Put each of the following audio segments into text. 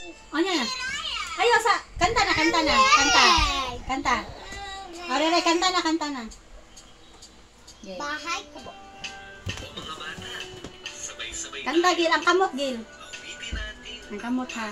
O yan. Ayo sa kanta na. Kanta. O Rere, kanta na. Okay. Bahay Kubo. Kanta Gil, ang kamot Gil. Ang kamot ha.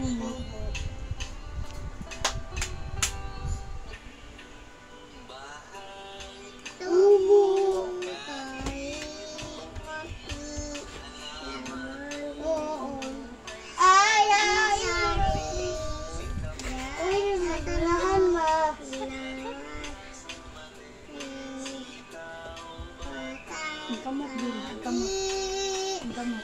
Ang kamot Gil, ang kamot.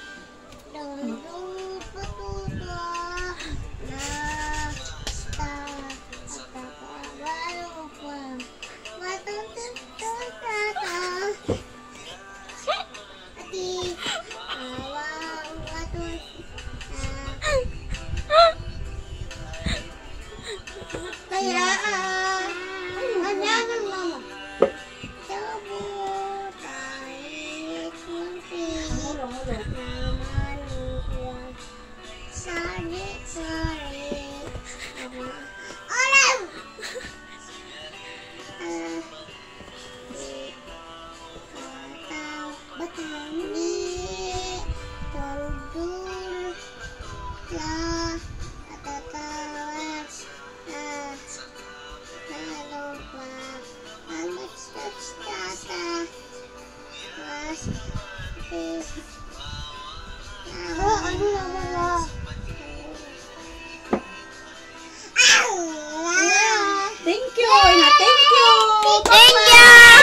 Thank you, Ina. Thank you.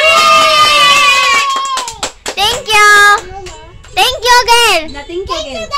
Thank you, Gale. Thank you, Gale.